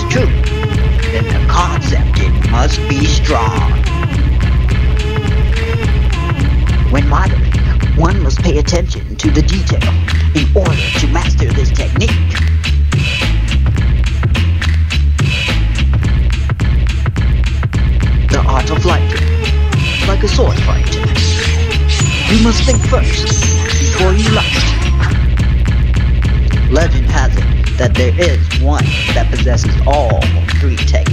true, then the concept it must be strong. When modeling, one must pay attention to the detail in order to master this technique. The art of lighting, like a sword fight. You must think first, before you light. Legend has it that there is one that possesses all three techniques.